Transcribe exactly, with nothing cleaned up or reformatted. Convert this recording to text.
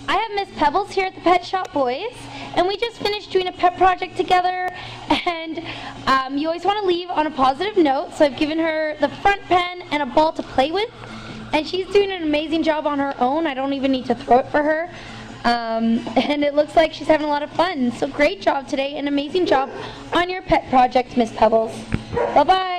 I have Miss Pebbles here at the Pet Shop Boys, and we just finished doing a pet project together, and um, you always want to leave on a positive note, so I've given her the front pen and a ball to play with, and she's doing an amazing job on her own. I don't even need to throw it for her, um, and it looks like she's having a lot of fun. So great job today, and amazing job on your pet project, Miss Pebbles. Bye-bye.